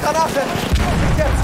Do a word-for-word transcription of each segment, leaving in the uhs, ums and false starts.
Granate! Jetzt!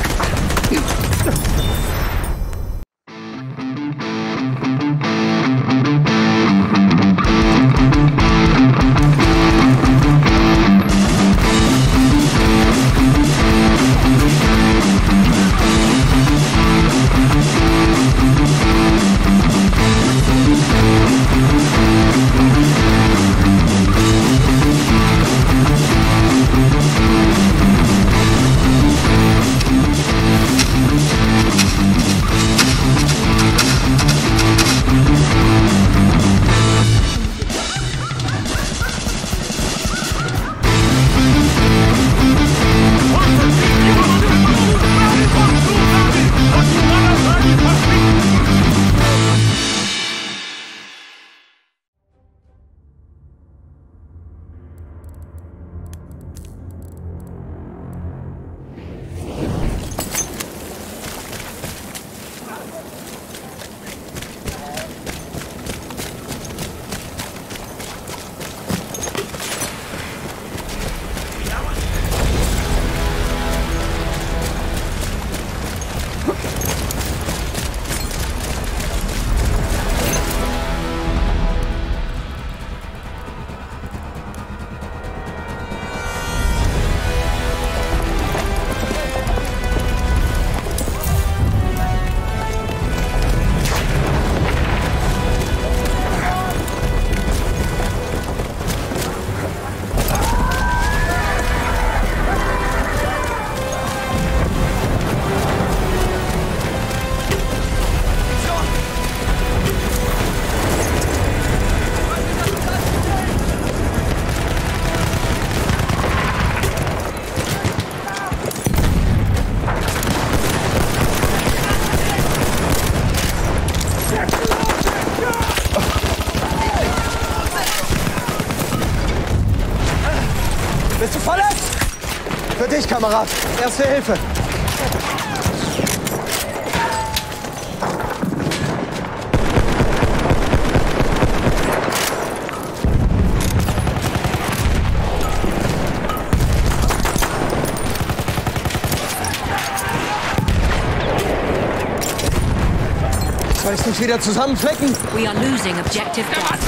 Bist du verletzt? Für dich, Kamerad. Erste Hilfe. Soll ich dich wieder zusammenflecken? We are losing objective gas.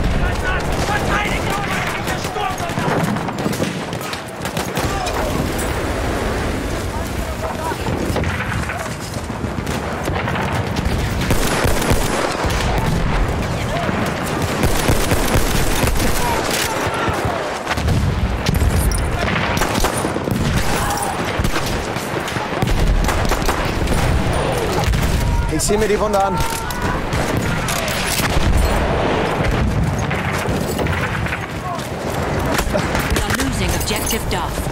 Ich sehe mir die Wunde an. We are losing objective Duff.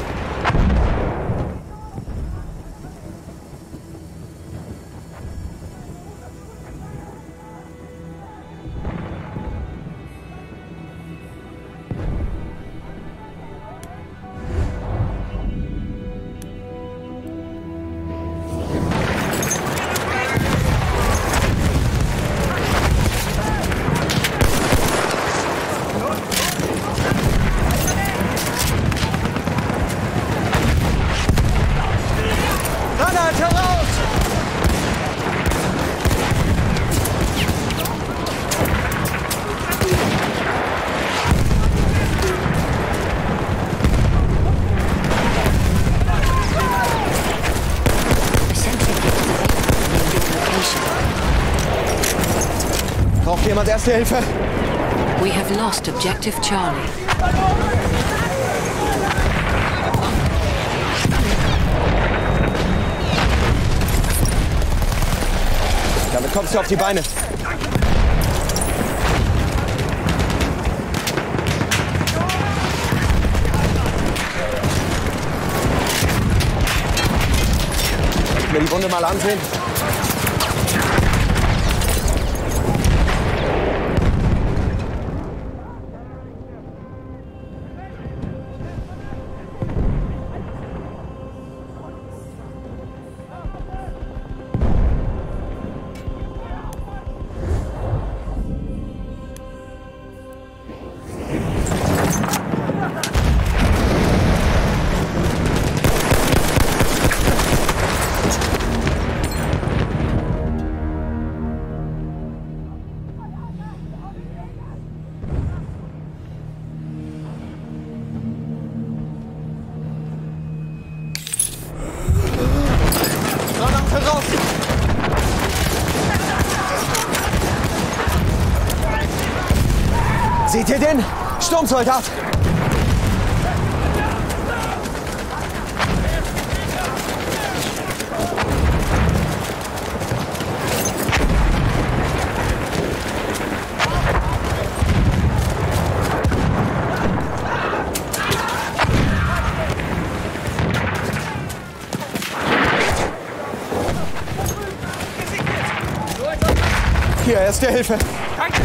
Braucht jemand Erste Hilfe? We have lost objective Charlie. Damit kommst du auf die Beine. Soll ich mir die Wunde mal ansehen? Seht ihr den? Sturmsoldat! Hier, erste Hilfe. Danke.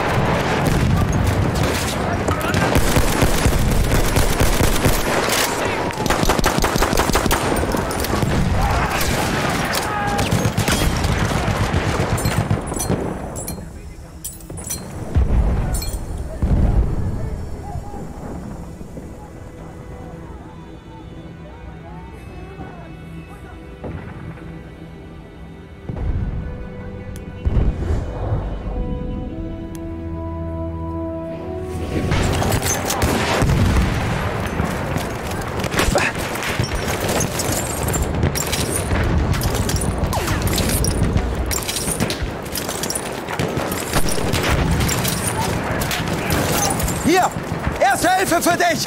Hier! Erste Hilfe für dich!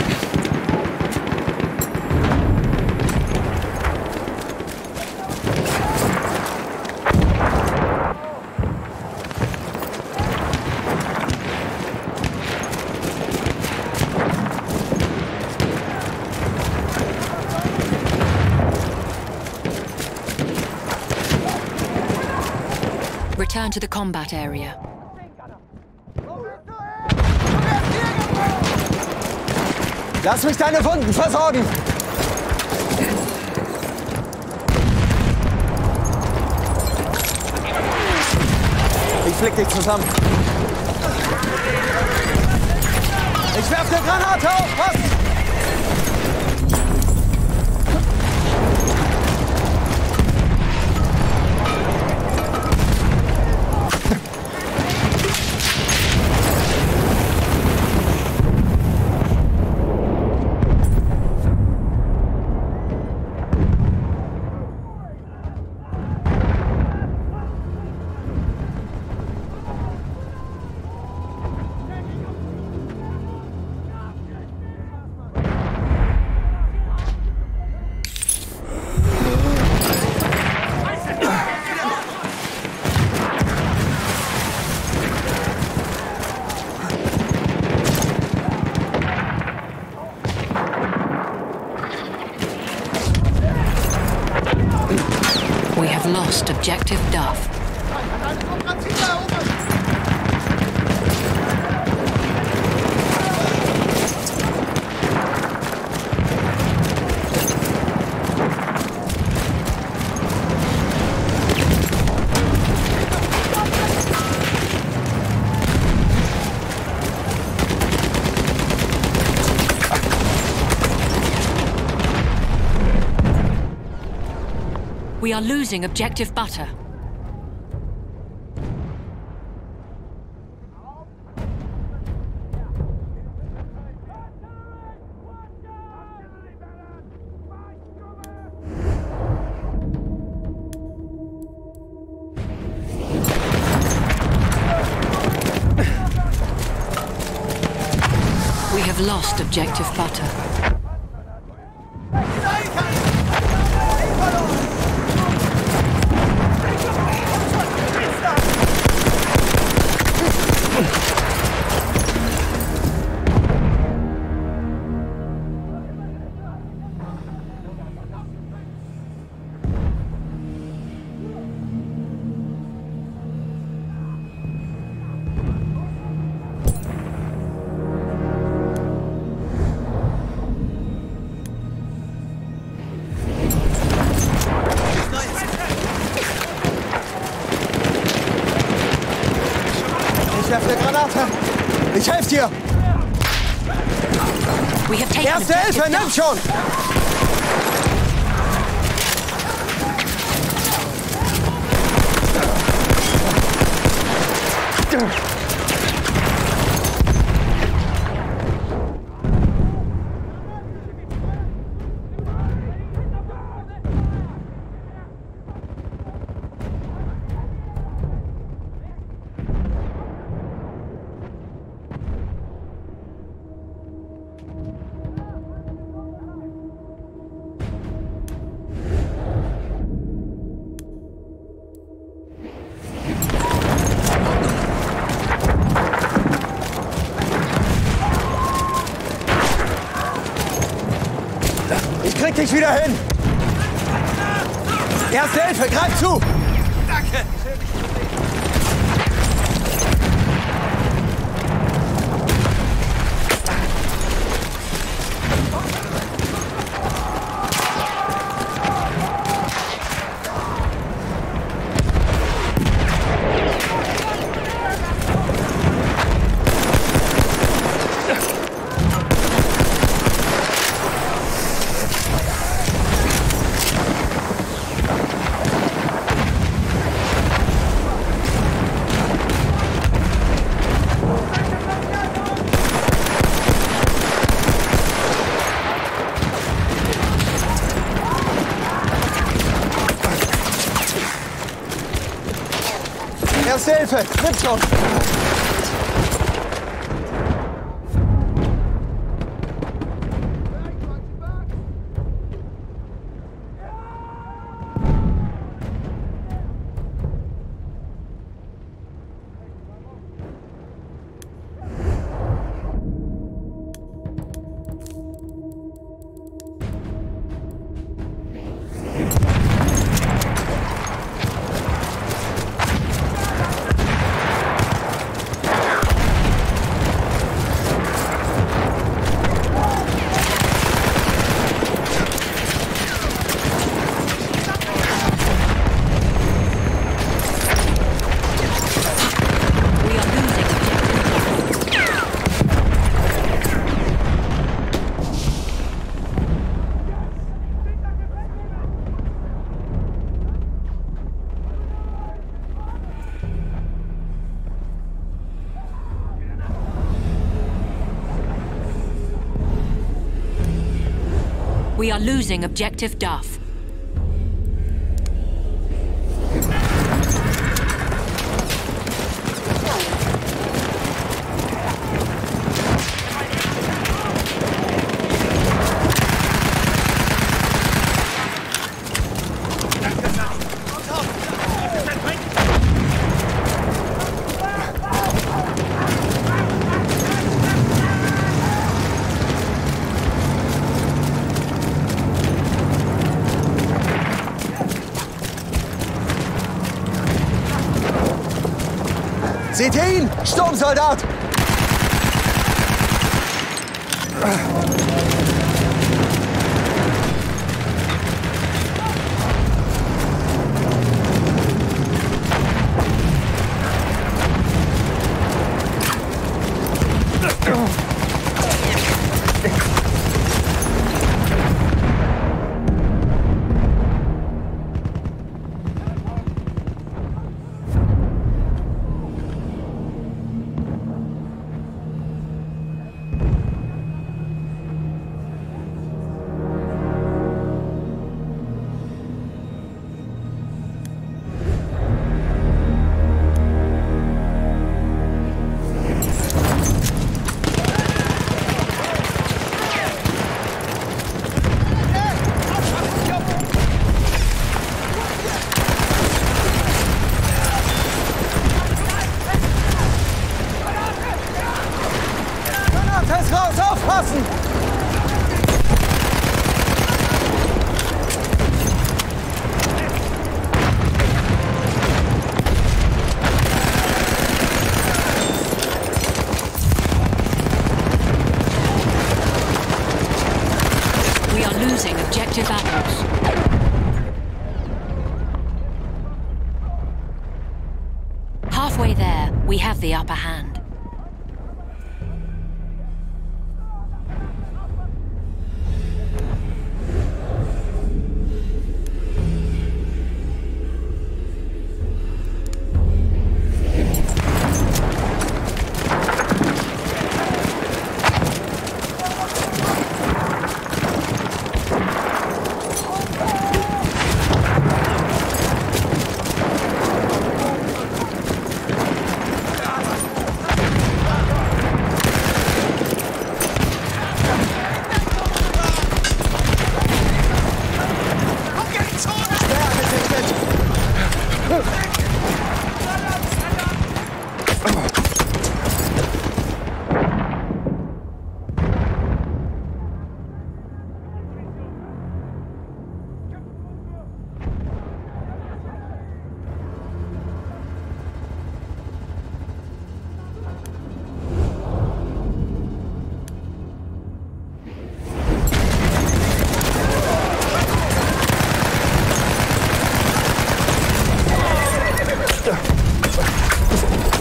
Return to the combat area. Lass mich deine Wunden versorgen! Ich flick dich zusammen. Ich werf eine Granate auf! Was? We have lost objective Duff. We are losing objective Butter. We have lost objective Butter. Ich werfe eine Granate. Ich helfe dir. We have taken Erste objective Hilfe, nimm Duff. schon. dich wieder hin! Erste Hilfe, greif zu! Danke! Erste Hilfe, nimm schon! We are losing objective Duff. Seht ihr ihn? Sturmsoldat! Raus, aufpassen! We are losing objective apples. Halfway there, we have the upper hand.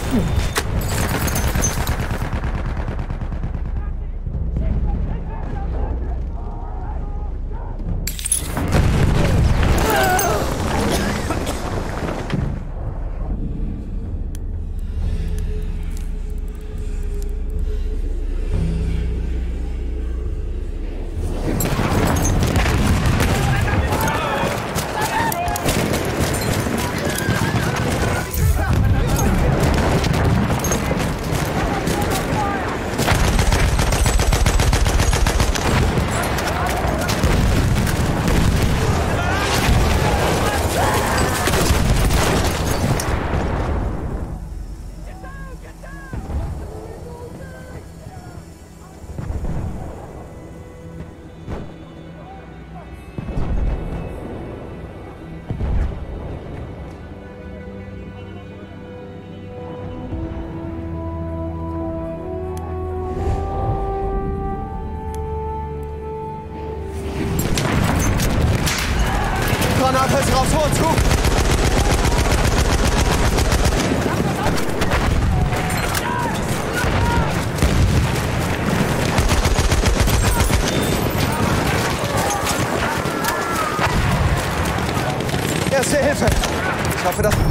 Granate ist raus, vor uns, gut! Erste Hilfe! Ich hoffe, dass...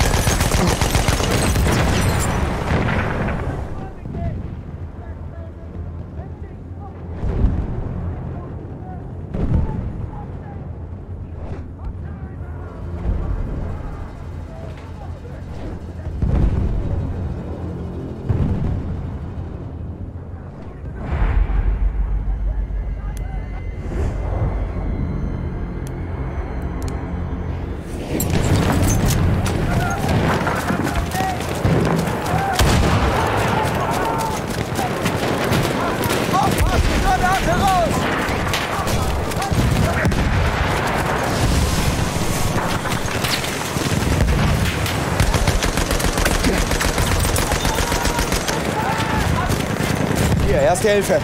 Hier, erste Hilfe.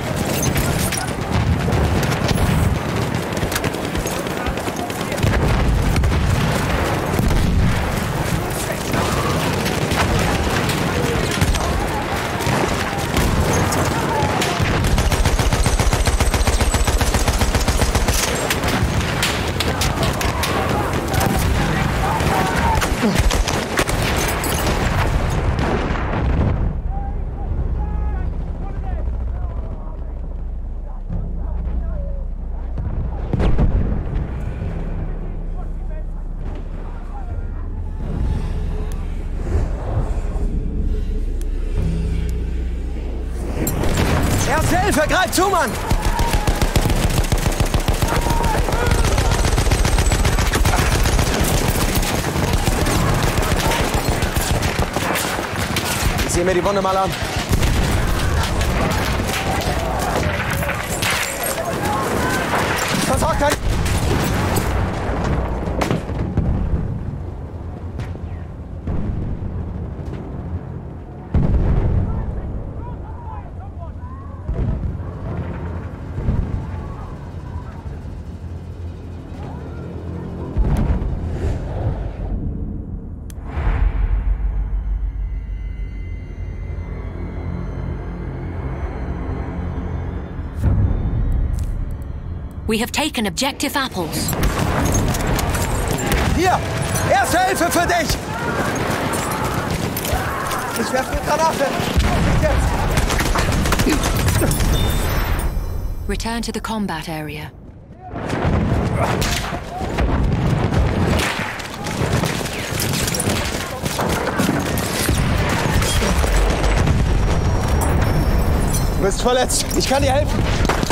Erste Hilfe, greif zu, Mann! Ich sehe mir die Wunde mal an. Versorgt kein... We have taken objective apples. Hier! Erste Hilfe für dich! Ich werfe eine Granate! Jetzt! Return to the combat area. Du bist verletzt. Ich kann dir helfen.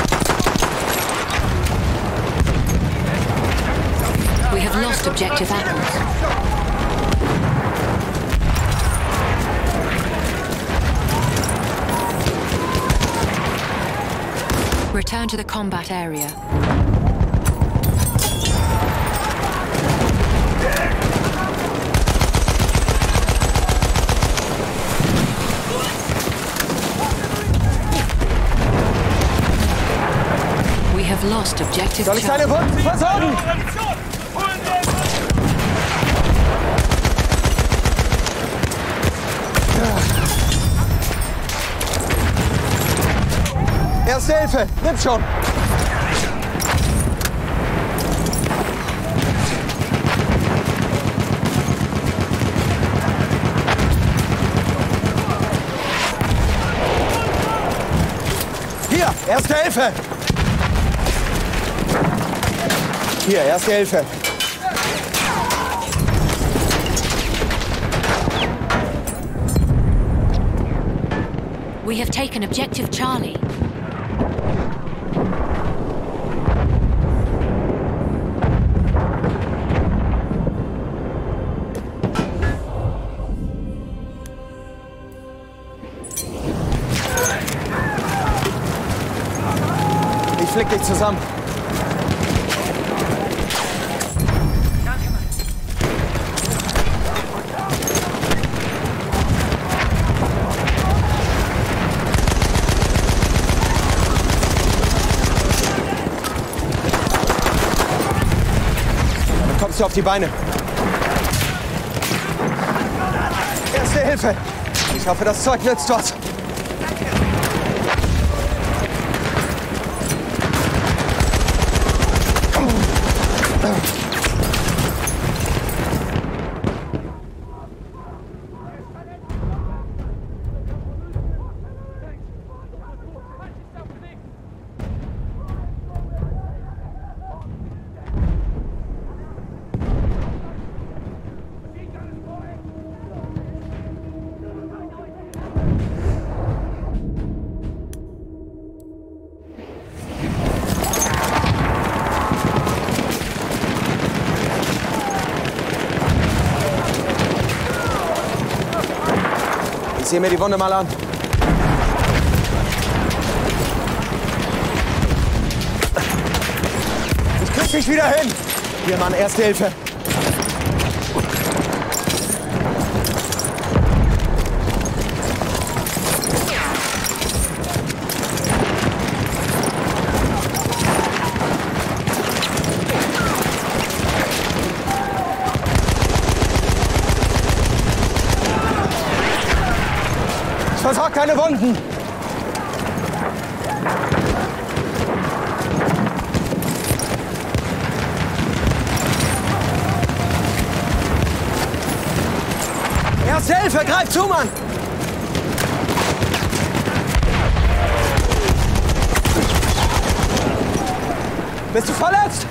We have lost objective apples. Return to the combat area. We have lost objective. Soll ich deine Wunden versorgen? Erste Hilfe, nimm schon. Hier, Erste Hilfe. Hier, Erste Hilfe. We have taken objective Charlie. Ich flick dich zusammen. Kommst du auf die Beine? Erste Hilfe! Ich hoffe, das Zeug nützt was. Ich sehe mir die Wunde mal an. Ich krieg dich wieder hin. Hier, Mann, Erste Hilfe. Ich versorge keine Wunden. Erste Hilfe, greif zu, Mann! Bist du verletzt?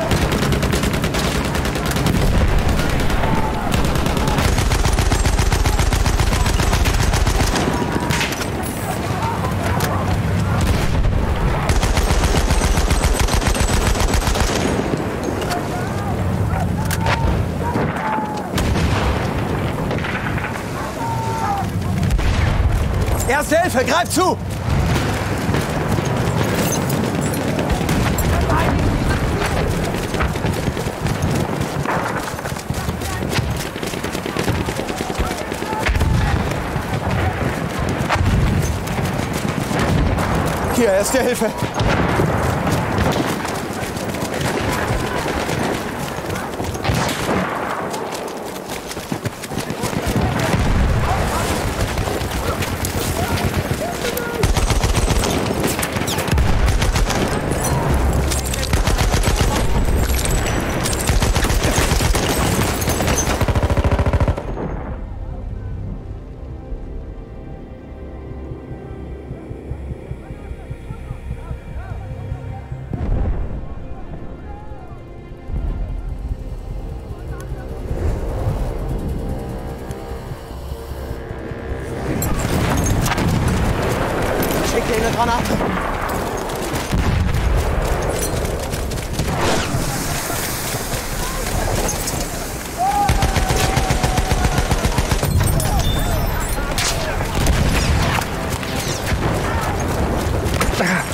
Erste Hilfe, greif zu! Hier, Erste Hilfe. Schick dir eine Granate. Ah.